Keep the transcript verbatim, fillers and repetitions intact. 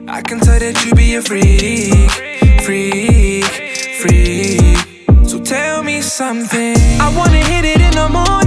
I can tell that you be a freak, freak, freak. So tell me something. I wanna hit it in the morning,